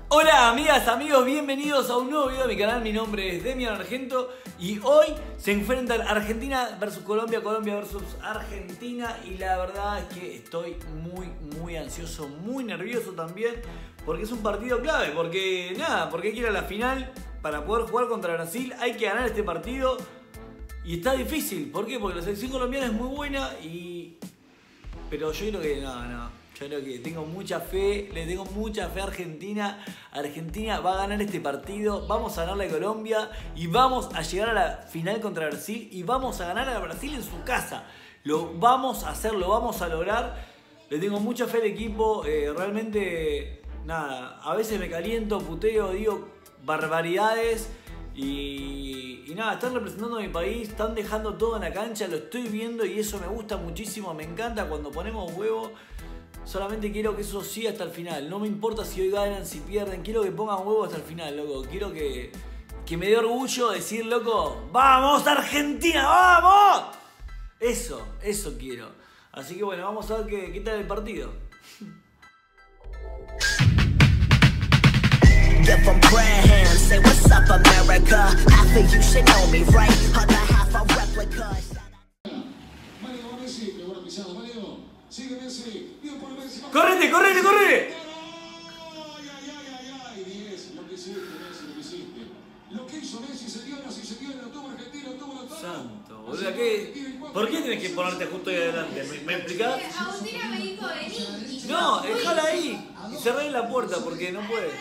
Hola amigas, amigos, bienvenidos a un nuevo video de mi canal. Mi nombre es Demian Argento y hoy se enfrentan Argentina versus Colombia, Colombia versus Argentina. Y la verdad es que estoy muy ansioso, muy nervioso también, porque es un partido clave, porque hay que ir a la final para poder jugar contra Brasil. Hay que ganar este partido y está difícil. ¿Por qué? Porque la selección colombiana es muy buena pero yo creo que yo creo que tengo mucha fe, le tengo mucha fe a Argentina. Argentina va a ganar este partido, vamos a ganarle a Colombia y vamos a llegar a la final contra Brasil y vamos a ganar a Brasil en su casa. Lo vamos a hacer, lo vamos a lograr. Le tengo mucha fe al equipo, realmente, a veces me caliento, puteo, digo barbaridades y están representando a mi país, están dejando todo en la cancha, lo estoy viendo y eso me gusta muchísimo, me encanta cuando ponemos huevo. Solamente quiero que eso siga hasta el final. No me importa si hoy ganan, si pierden. Quiero que pongan huevo hasta el final, loco. Quiero que me dé orgullo decir, loco, ¡vamos Argentina, vamos! Eso quiero. Así que bueno, vamos a ver qué tal el partido. ¡Correte, correte, correte! Santo, boludo, ¿por qué tenés que ponerte justo ahí adelante? ¿Me explicás? Agustina me dijo vení. No, déjala ahí y cerré la puerta porque no puede.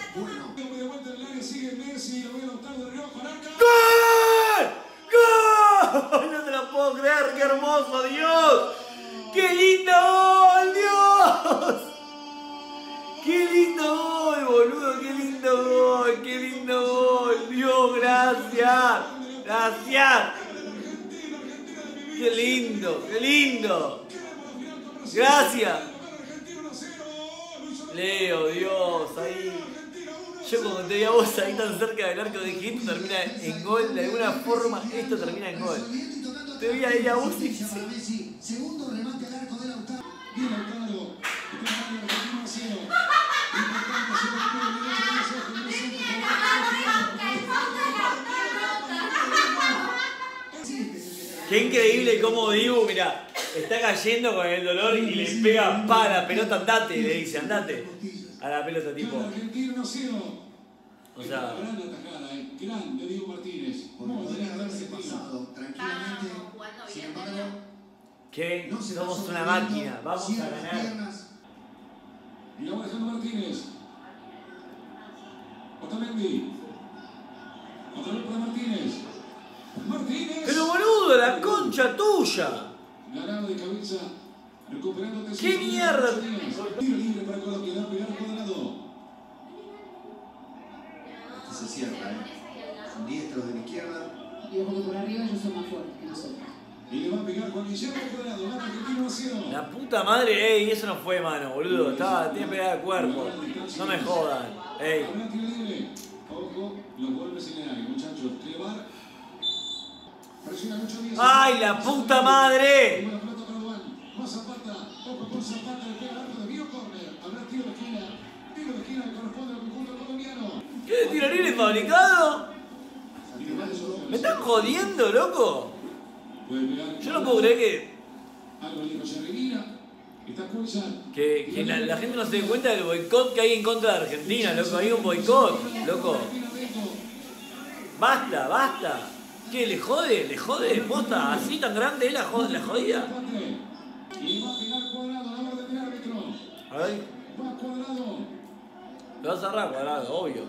¡Gol! ¡Gol! No te lo puedo creer, qué hermoso, Dios. ¡Qué lindo gol, Dios! ¡Qué lindo gol, boludo! ¡Qué lindo gol! ¡Qué lindo gol! Dios, gracias. Gracias. ¡Qué lindo! ¡Qué lindo! Gracias. Leo, Dios, ahí. Yo cuando te vi a vos ahí tan cerca del arco dije, esto termina en gol. De alguna forma, esto termina en gol. Te vi ahí a vos y segundo remate al arco de Lautaro. Bien Lautaro. Qué increíble cómo Dibu, mirá, está cayendo con el dolor y le pega pa la pelota, andate, le dice, andate. A la pelota tipo. O sea. Grande Diego Martínez. Podría haberse pasado tranquilamente. Sin embargo, ¿qué? Somos una máquina, vamos a ganar. Y la va dejando Martínez. Otamendi. Otra vez para Martínez. Martínez. Pero boludo, la concha tuya. Ganado de cabeza. Recuperando. ¿Qué mierda? Tiro libre para Colombia. Da pegar Cuadrado. Se cierra, Son diestros de la izquierda. Y ojo que por arriba ellos son más fuertes que nosotros. Y le va a pegar Juan Guillermo Cuadrado. Gana Argentina 1-0. La puta madre, ey, eso no fue mano, boludo. Tiene pegada de cuerpo. No me jodan, ey. Habrá tiro libre. Ojo, los golpes en el área, muchachos. Clevar. Presiona mucho Díaz. ¡Ay, la puta madre! Buena pelota para Duván. Más Zapata. Ojo por Zapata. Le pega al arco de Bio Corner. Habrá tiro de esquina. Tiro de esquina que corresponde al conjunto colombiano. ¿Qué de tiro libre fabricado? ¿Me están jodiendo, loco? Yo no puedo creer que la gente no se dé cuenta del boicot que hay en contra de Argentina, loco. Hay un boicot, loco. Basta. ¿Qué? ¿Le jode? ¿Le jode? ¿Posta? ¿Así tan grande es la jodida? Y va a pegar Cuadrado, la orden del árbitro. A ver. Va Cuadrado. Lo va a cerrar Cuadrado, obvio.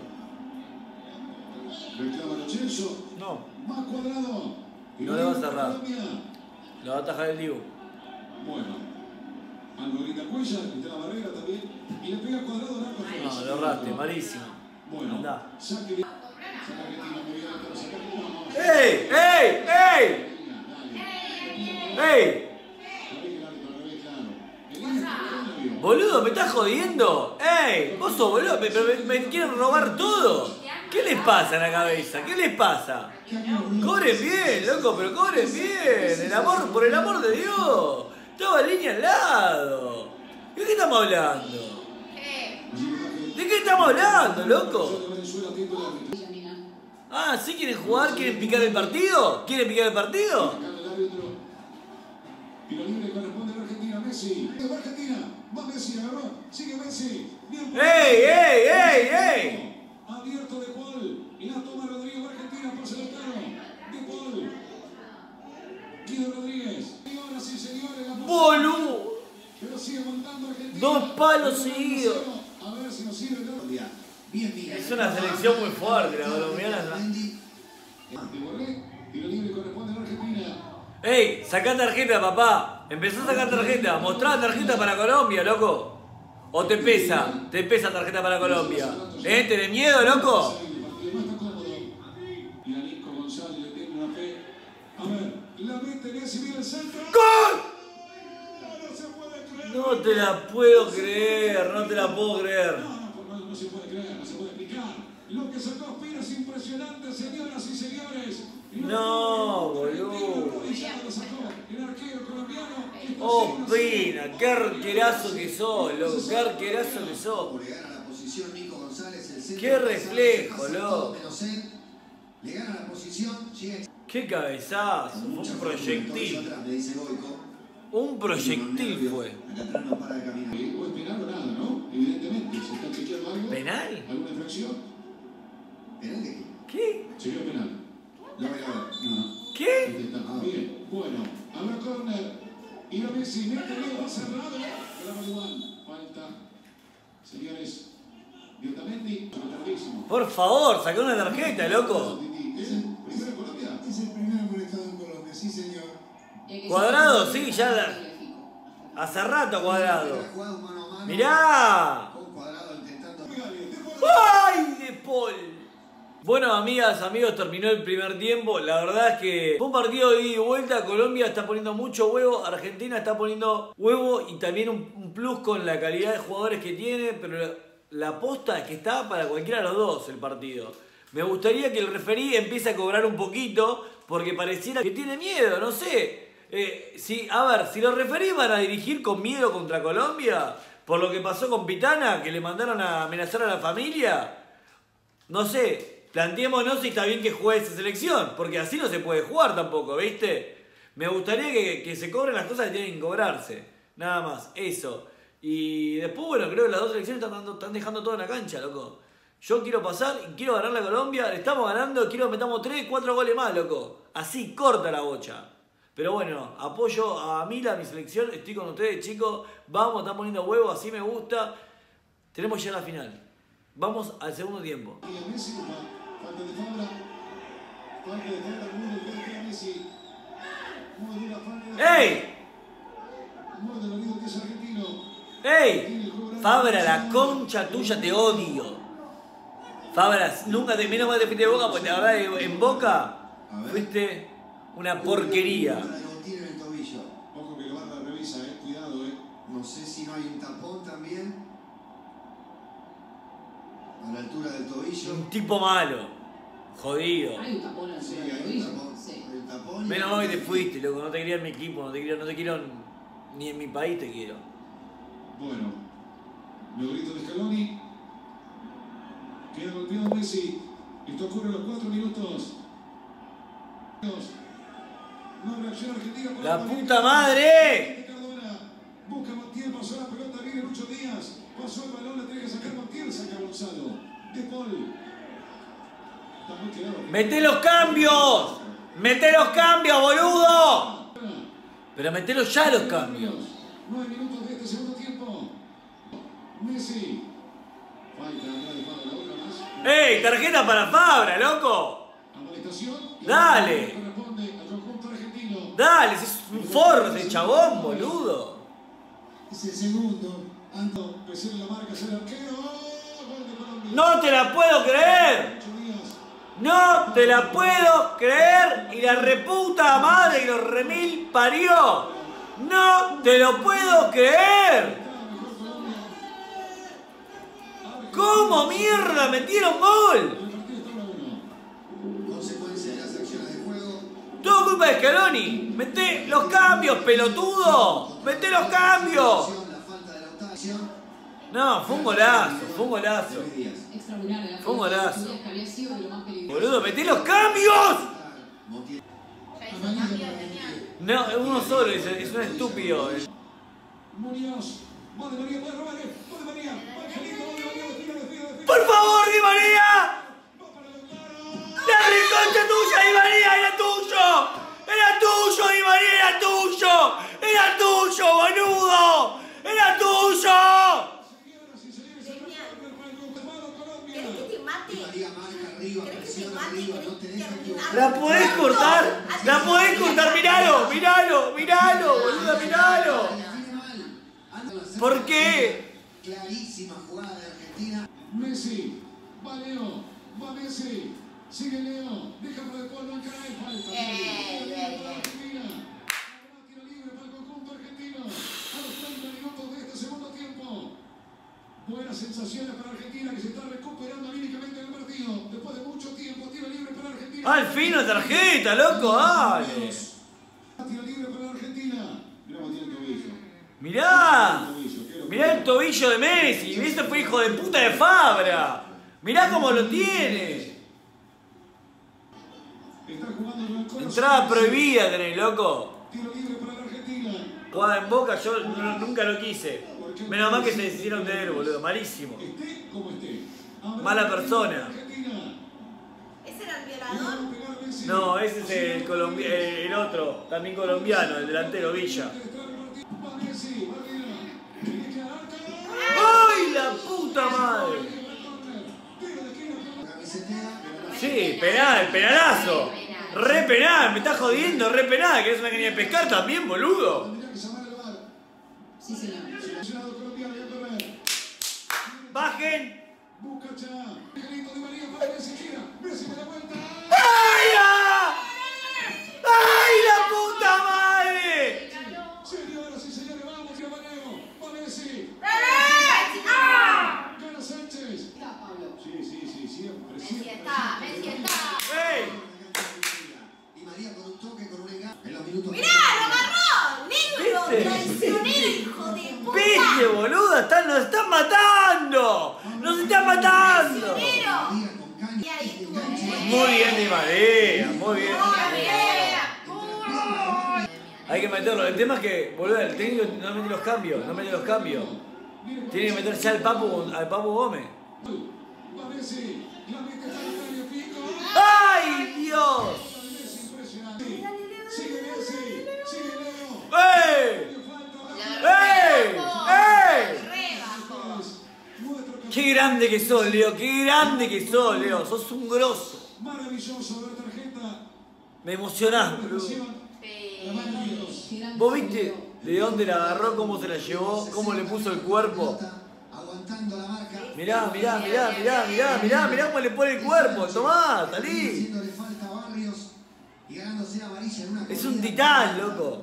Reclama Lo Celso. No. Va Cuadrado. No le va a cerrar. Lo va a atajar el Dibu. Bueno. Algo grita Cuellar, está la barrera también. Y le pega Cuadrado al arco. No, lo erraste, malísimo. Bueno. Andá. Saque Argentina, muy bien, pero saca Argentina. ¡Ey! Boludo, ¿me estás jodiendo? ¡Ey! ¿Vos sos boludo? ¿Me quieren robar todo? ¿Qué les pasa en la cabeza? ¿Qué les pasa? Cobren bien, loco, pero cobren bien. Por el amor de Dios. Estaba línea al lado. ¿De qué estamos hablando? ¿De qué estamos hablando, loco? Venezuela atiende el árbitro. Janina. Ah, ¿sí quieren jugar? ¿Quieren picar el partido? ¿Quieren picar el partido? Acá el árbitro. Tiro libre corresponde a la Argentina. Messi. Va Argentina. Va Messi, agarró. Sigue Messi. Bien. ¡Ey! Abierto de Paul. La toma Rodrigo. Va Argentina. Pasa el caro. De Paul. Guido Rodríguez. Señoras y señores. La ¡Boludo! pero sigue montando Argentina. 2 palos seguidos. A ver si nos sirve. Bien, bien. Es una selección muy fuerte, la colombiana. Tiro libre corresponde a la Argentina. ¡Ey! Sacá tarjeta, papá. Empezá a sacar tarjeta. Mostrá tarjeta para Colombia, loco. ¿O te pesa? ¿Te pesa tarjeta para Colombia? ¿Tenés miedo, loco? Y a Nico González le tiene una fe. A ver, la mete Messi, viene el centro. ¡Gol! No se puede creer. No te la puedo creer, no te la puedo creer. No se puede creer, no se puede explicar. Lo que sacó Ospina es impresionante, señoras y señores. No, boludo. Lo sacó el arquero colombiano. Ospina, qué arquerazo que sos, loco, qué arquerazo que sos. Le gana la posición Nico González, el centro. Qué reflejo, Pasa loco. todo menos él. Le gana la posición, llega Qué cabezazo, fue mucha un fuerza, proyectil. atrás, me dice Goico. Un proyectil fue. Acá atrás no para de caminar. O es penal o nada, ¿no? Evidentemente, se está chequeando algo. ¿Penal? ¿Alguna infracción? ¿Penal de qué? ¿Qué? Se vio penal. No voy a ver. No. ¿Qué? Ahí está. Bien, bueno. Habrá córner. Y la Messi, mete bien, va cerrado. Graba Iván. Falta. Señores, Diotamendi, tardísimo. Por favor, sacá una tarjeta, loco. ¿Es el primero en Colombia? Es el primer amonestado en Colombia, sí señor. Cuadrado, sí, ya hace rato Cuadrado. Ha jugado mano a mano Mirá. con Cuadrado intentando. ¡Ay, De Paul! Bueno, amigas, amigos, terminó el primer tiempo. La verdad es que fue un partido de ida y vuelta. Colombia está poniendo mucho huevo. Argentina está poniendo huevo y también un plus con la calidad de jugadores que tiene. Pero la posta es que está para cualquiera de los dos el partido. Me gustaría que el referí empiece a cobrar un poquito porque pareciera que tiene miedo, no sé. A ver, si los referís van a dirigir con miedo contra Colombia por lo que pasó con Pitana, que le mandaron a amenazar a la familia, no sé, planteémonos si está bien que juegue esa selección, porque así no se puede jugar tampoco, ¿viste? Me gustaría que se cobren las cosas que tienen que cobrarse, nada más, eso. Y después, bueno, creo que las dos selecciones están dejando todo en la cancha, loco. Yo quiero pasar y quiero ganar la Colombia, le estamos ganando, quiero que metamos 3, 4 goles más, loco. Así, corta la bocha. Pero bueno, apoyo a Mila, a mi selección, estoy con ustedes, chicos. Vamos, están poniendo huevos, así me gusta. Tenemos ya la final. Vamos al segundo tiempo. Y el Messi, falta de Fabra. Falta de Fabra, muy del que Messi. Muy dura falta de ¡Ey! Muy dolorido que es argentino. ¡Ey! Fabra, la concha tuya, te odio. Fabra, nunca te menos mal te fuiste de Boca, porque la verdad en Boca fuiste una porquería. Un tiro en el tobillo. Ojo que lo van a revisa, cuidado, No sé si no hay un tapón también. A la altura del tobillo. Un tipo malo. Jodido. Hay un tapón al Sí, sur del hay un tobillo. tapón. Sí. Hay un tapón. Menos mal que te fuiste, loco. No te quería en mi equipo, no te quiero ni en mi país te quiero. Bueno, los gritos de Scaloni. Queda golpeado Messi. Esto ocurre a los 4 minutos. No reacciona Argentina. Por ¡La puta madre! Cardona. Busca Montiel, pasó la pelota, viene Lucho Díaz. Pasó el balón, la tiene que sacar Montiel, saca Gonzalo. De Paul. Está muy quedado. ¡Mete los cambios! ¡Mete los cambios, boludo! Pero metelos ya los cambios. 9 minutos de este segundo tiempo. Messi. Falta acá de Fabra, otra más. ¡Ey! Tarjeta para Fabra, loco. Amonestación. Dale. Corresponde al conjunto argentino. Dale, es un forro ese chabón, boludo. Es el segundo. Ando, Pesel la marca, es el arquero. Gol de Colombia. ¡No te la puedo creer! Lucho Díaz. ¡No te la puedo creer! Y la reputa madre que los remil parió. ¡No te lo puedo creer! ¿Cómo mierda metieron gol? El partido está 1-1. Consecuencia de las acciones de juego. Todo culpa de Scaloni. ¡Mete los cambios, pelotudo! ¡Mete los cambios! La falta de la octava acción. No, fue un golazo, fue un golazo. Luis Díaz. Extraordinario. Fue un golazo. Que había sido de lo más peligroso. Boludo, metí los cambios. Montiel. Ya hizo cambio, genial. No, uno solo, es un estúpido. Muñoz. Va de María, puede robar. Va de María. Angelito, va de María. Define. ¡Por favor, Di María! Va para Lautaro. ¡La reconcha tuya, Di María! ¡Era tuyo! ¡Era tuyo, Di María! ¡Era tuyo! ¡Era tuyo, boludo! ¡Era tuyo! Señoras y señores, Genial. para el confirmado Colombia. ¿Querés que te mate? Di María marca arriba, ¿Querés que te presiona mate? arriba, no ¿Querés te que deja te equivocar. ¿La podés cortar? ¡La podés cortar! ¡Miralo! ¡Miralo! ¡Miralo, boludo! ¡Miralo! Define mal. Anda a hacer ¿Por qué? Clarísima jugada de Argentina. Messi. Va Leo. Va Messi. Sigue Leo. Deja para después no cae. Falta. Argentina. Habrá tiro libre para el conjunto argentino. A los 30 minutos de este segundo tiempo. Buenas sensaciones para Argentina que se está recuperando anímicamente en el partido. Después de mucho tiempo, tiro libre para Argentina. ¡Al fin la tarjeta, loco! ¡Dale! Tiro libre para Argentina. Mirá, Matías el tobillo. ¡Mirá! Tobillo, qué locura. Mirá el tobillo de Messi. Ese fue hijo de puta de Fabra. Mirá cómo lo tiene. Está jugando con el corazón. Entrada prohibida tenés, loco. Tiro libre para la Argentina. Jugada en Boca, yo nunca lo quise. Menos mal que se deshicieron de él, boludo. Malísimo. Esté como esté. Habrá Mala tiro libre persona. para Argentina. ¿Ese era el Y violador? va a pegar Messi. No, ese es el otro, también colombiano, el delantero Villa. Va Messi, va Villa. Tiene que dar arco. ¡Ay, la puta madre! Tiro de esquina. Camisetera. Sí, penal, penalazo. Re penal, me estás jodiendo, re penal. ¿Querés una caña de pescar también, boludo? Tendría que llamar al VAR. Sí, señor. Seleccionado colombiano y a correr. Bajen. Busca ya. Angelito Di María para Messi. Gira. Messi me da vuelta. ¡Ay, la! ¡Ay, la puta madre! Señoras y señores, vamos, tira Baneo. Va Messi. ¡Ah! Gana Sánchez. Está, Pablo. Sí, siempre. Messi está, Messi está. ¡Ey! Di María con un toque, con un engaño. En los minutos. ¡Mirá, lo agarró! ¡Negro! ¿Viste? ¡Traicionero, hijo de puta! ¡Viste, boluda! ¡Nos están matando! ¡Nos están matando! ¡Traicionero! María con caña. Y ahí estuvo enganche. Muy bien, Di María, muy bien. ¡Muy Hay que meterlo. El tema es que, boludo, el técnico no mete los cambios, no mete los cambios. Tiene que meter ya al Papu Gómez. Va Messi. La mete para el medio pico. ¡Ay, Dios! Messi impresionante. Sigue Messi. Sigue Leo. ¡Ey! ¡Ey! ¡Ey! ¡Qué grande que sos, Leo! ¡Qué grande que sos, Leo! ¡Sos un grosso! Maravilloso ver tarjeta. Me emocionás, boludo. ¿Vos viste de dónde la agarró, cómo se la llevó, cómo le puso el cuerpo? Aguantando la marca. Mirá cómo le pone el cuerpo. Tomá, salí. Haciéndole falta a Barrios y ganándose amarilla en una Es corrida. un titán, loco.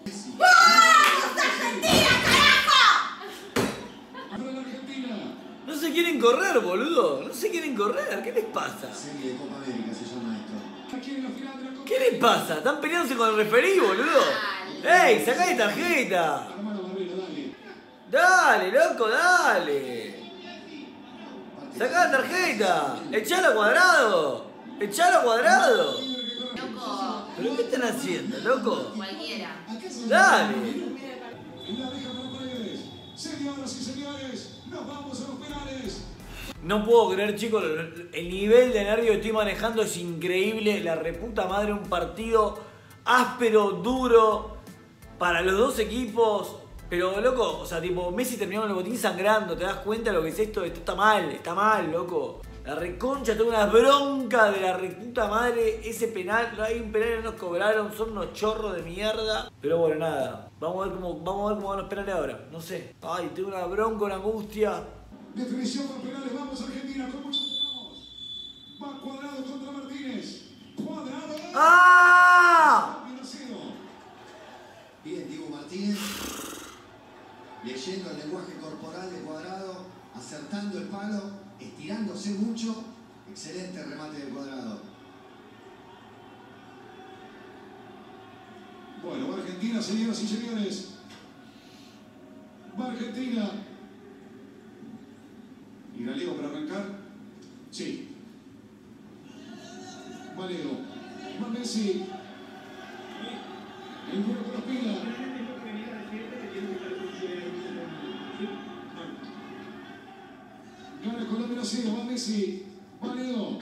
Para la Argentina. No se quieren correr, boludo. No se quieren correr. ¿Qué les pasa? Serie de Copa América se llama esto. Aquí en la final de la Copa. ¿Qué les pasa? Están peleándose con el referí, boludo. ¡Ey, sacá de tarjeta! Hermano Barrera, dale. Dale, loco, dale. Sacá la tarjeta. Echalo a Cuadrado. Echalo a Cuadrado. Loco, ¿Pero qué están haciendo, loco? cualquiera. Dale. Y la deja para Paredes. Señoras y señores, nos vamos a los penales. No puedo creer, chicos, el nivel de nervio que estoy manejando es increíble. La reputa madre, un partido áspero, duro, para los dos equipos. Pero, loco, o sea, tipo, Messi terminó con el botín sangrando. ¿Te das cuenta de lo que es esto? Esto está mal, loco. La reconcha, tengo una bronca de la reputa madre. Ese penal, hay un penal que nos cobraron, son unos chorros de mierda. Pero bueno, nada. Vamos a ver cómo van los penales ahora. No sé. Ay, tengo una bronca, una angustia. Definición por penales. Vamos Argentina con muchos vamos. Va Cuadrado contra Martínez. Cuadrado. ¡Ah! Cambio nacido. Bien, Diego Martínez. Leyendo el lenguaje corporal de Cuadrado. Acertando el palo. Estirándose mucho. Excelente remate de Cuadrado. Bueno, va Argentina, señoras y señores. Va Argentina. ¿Irá Leo para arrancar? Sí. Va Leo. Va Messi. El juego con Ospina. Gana Colombia 0. Va Messi. Va Leo.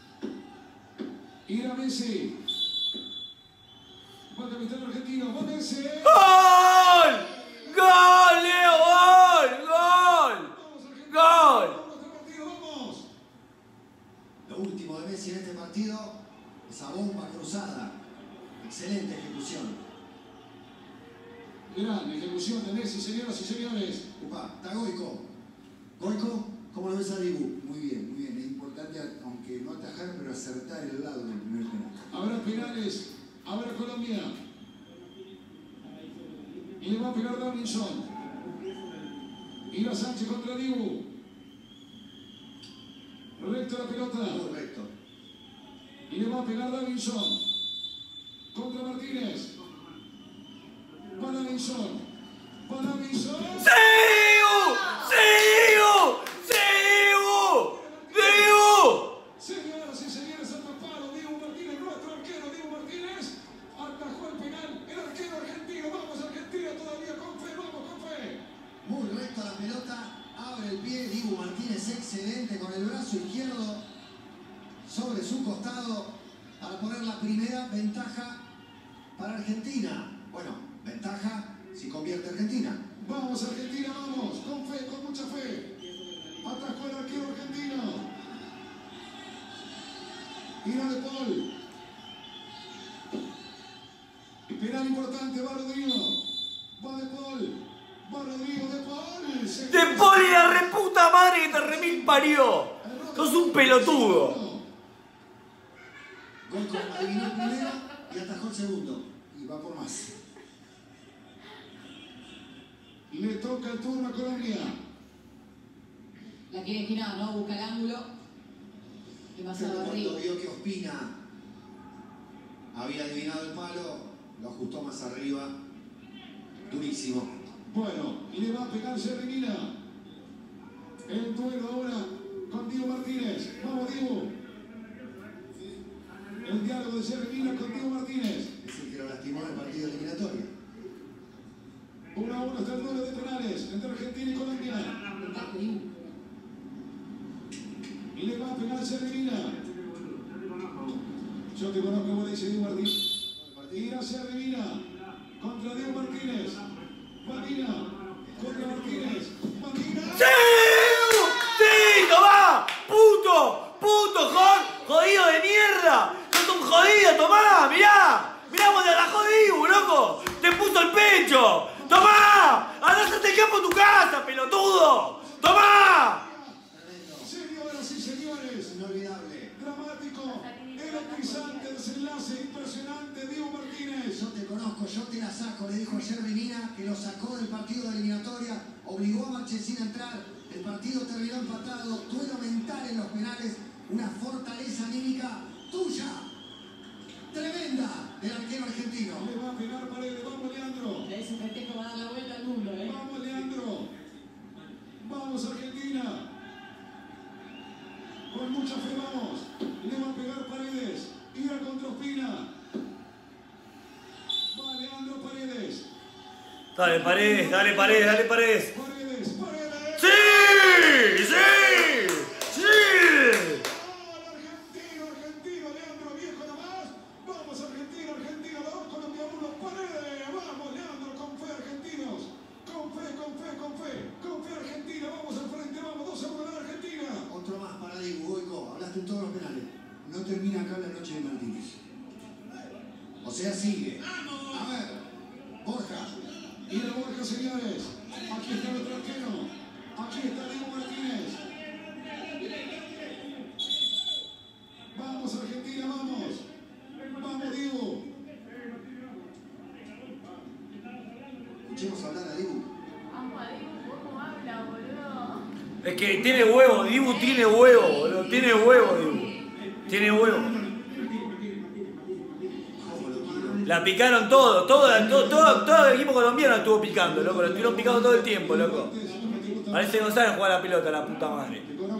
Irá Messi. Va capitán argentino. Va Messi. ¡Gol! ¡Gol, Leo! ¡Gol! ¡Gol! ¡Gol! ¡Vamos! Lo último de Messi en este partido, esa bomba cruzada. Excelente ejecución. Gran ejecución de Messi, señoras y señores. Upa, está Goico. Goico, ¿cómo lo ves a Dibu? Muy bien, muy bien. Es importante, aunque no atajar, pero acertar el lado del primer penal. Habrá penales. Habrá Colombia. Y le va a pegar Davinson. Irá Sánchez contra Dibu. Recto la pelota. Correcto. Y le va a pegar Davinson. Contra Martínez. Va Davinson. Va Davinson. ¡Sí, Dibu! ¡Sí, Dibu! ¡Sí, Dibu! ¡Dibu! Señoras y señores, atrapado Dibu Martínez, nuestro arquero Dibu Martínez. Atajó el penal. El arquero argentino. Vamos Argentina todavía con fe. Vamos con fe. Muy recta la pelota. Abre el pie. Dibu Martínez excelente con el brazo izquierdo sobre su costado para poner la primera ventaja para Argentina. Bueno, ventaja si convierte Argentina. Vamos Argentina, vamos. Con fe, con mucha fe. Atajó el arquero argentino. Irá De Paul. Penal importante, va Rodrigo. Va De Paul. Va Rodrigo, De Paul. ¡De Paul y la reputa madre que te remil parió! ¡Sos un pelotudo! Goico adivinó el primero y atajó el segundo. Y va por más. Le toca el turno a Colombia. La quiere esquinar, ¿no? Busca el ángulo. Demasiado Pero arriba. cuando vio que Ospina había adivinado el palo, lo ajustó más arriba. Durísimo. Bueno, y le va a pegar Jerry Mina. El duelo ahora con Dibu Martínez. Vamos, Dibu. El diálogo de Jerry Mina con Dibu Martínez. Es el que lo lastimó en el partido eliminatorio. 1-1 está el duelo de penales entre Argentina y Colombia. Y le va a pegar Jerry Mina. Yo te conozco, como dice Dibu Martínez. Irá Jerry Mina contra Dibu Martínez. Martina contra Martínez. Martina. ¡Sí! ¡Sí! ¡Tomá! ¡Puto! ¡Puto! ¡Jodido de mierda! ¡Sos un jodido! ¡Tomá! ¡Mirá! ¡Mirá cómo te atajó Dibu, loco! ¡Te puso el pecho! ¡Tomá! ¡Andá a hacerte el campo en tu casa, pelotudo! ¡Tomá! Señoras y señores, Inolvidable. dramático, electrizante, desenlace impresionante, Dibu Martínez. Yo te conozco, yo te la saco, le dijo a Jerry Mina, que lo sacó del partido de eliminatoria, obligó a Marchesín a entrar, el partido terminó empatado, duelo mental en los penales, una fortaleza anímica tuya, tremenda, del arquero argentino. Le va a pegar Paredes, vamos Leandro. Ese festejo va a dar la vuelta al mundo, ¿eh? Vamos Leandro. Vamos Argentina. Con mucha fe vamos. Le va a pegar Paredes. Irá contra Ospina. Va Leandro Paredes. Dale, Paredes, dale, Paredes, dale, Paredes. Paredes, Paredes. ¡Sí! ¡Sí! ¡Sí! Argentino, argentino, Leandro, viejo nomás. Vamos Argentina, Argentina, 2, Colombia 1, Paredes. Vamos Leandro, con fe argentinos. Con fe, con fe, con fe. Con fe Argentina, vamos al frente, vamos 2-1 a Argentina. Otro más para Dibu, Goico, hablaste en todos los penales. No termina acá la noche de Martínez. O sea, sigue. A ver, Borja. Y la Borja, señores. Aquí está nuestro arquero. Aquí está Dibu Martínez. Vamos Argentina, vamos. Vamos Dibu. Escuchemos hablar a Dibu. Vamos a Dibu, ¿cómo habla, boludo? Es que tiene huevo, Dibu tiene huevo, boludo. Tiene huevo, Dibu. Tiene huevo. ¿Cómo lo quiero? La picaron todo el equipo colombiano la estuvo picando, loco. Lo estuvieron picando todo el tiempo, loco. Parece que no saben jugar a la pelota, la puta madre. Te conozco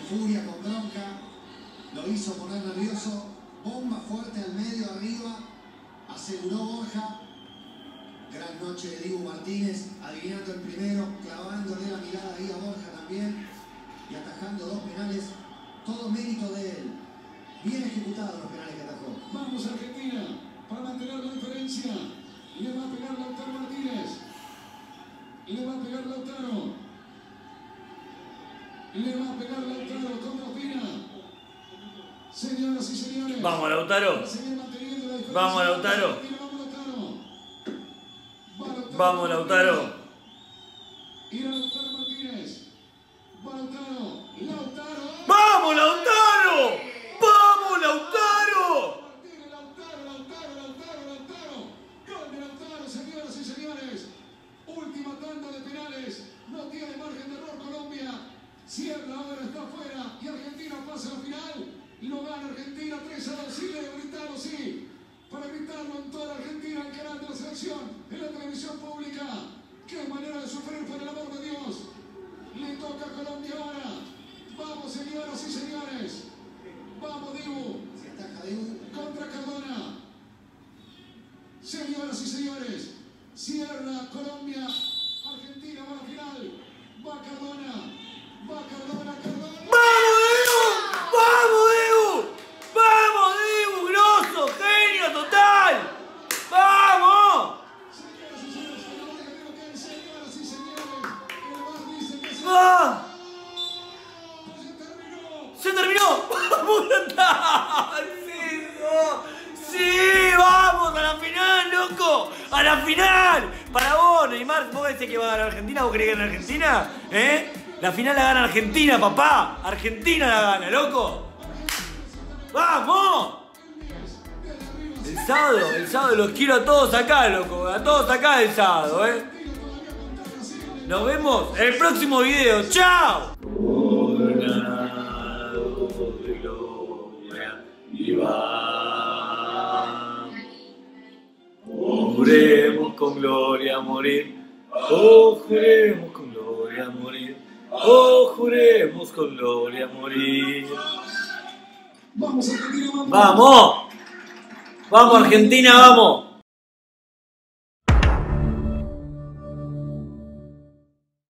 furia, con bronca. Lo hizo poner nervioso. Bomba fuerte al medio, arriba. Aseguró Borja. Gran noche de Dibu Martínez, adivinando el primero, clavándole la mirada ahí a Borja también y atajando 2 penales. Todo mérito de él. Bien ejecutados los penales que atajó. Vamos Argentina, para mantener la diferencia. Le va a pegar Lautaro Martínez. Le va a pegar Lautaro. Le va a pegar Lautaro con Ospina. Señoras y señores. Vamos, Lautaro. Vamos, Lautaro. Vamos, Lautaro. Ir a Lautaro Martínez. Va Lautaro. Lautaro. ¡Vamos, Lautaro! ¡Vamos, Lautaro! Lautaro. Gol de Lautaro, señoras y señores. Última tanda de penales. No tiene margen de error Colombia. Cierra, ahora está afuera. Y Argentina pasa a la final. Y lo gana Argentina 3-2. Sí, debe gritarlo, sí. Para gritarlo en toda la Argentina, el canal de la selección, en la televisión pública. ¡Qué manera de sufrir, por el amor de Dios! Le toca a Colombia ahora. Vamos, señoras y señores. Vamos, Dibu. Se ataja Dibu. Contra Cardona. Señoras y señores, cierra Colombia. Argentina va a la final. Va Cardona. Va Cardona. ¡Vamos, Dibu! ¡Vamos, Dibu! ¡Vamos, Dibu! ¡Grosso! ¡Genio total! ¡Vamos! Señoras y señores, el VAR dice que se... ¡Ah! ¡Se terminó! ¡Se terminó! ¡Vamos a ¡Sí, no! ¡Sí! ¡Vamos a la final, loco! ¡A la final! Para vos, Neymar, ¿vos decís que va a ganar Argentina? ¿Vos querés que gane Argentina? ¿Eh? La final la gana Argentina, papá. Argentina la gana, loco. ¡Vamos! El sábado los quiero a todos acá, loco. A todos acá el sábado, ¿eh? Nos vemos en el próximo video. ¡Chao! Juremos con gloria a morir. Oh, juremos con gloria a morir. Oh, juremos con gloria a morir. Vamos Argentina, ¡Vamos! ¡Vamos Argentina, vamos!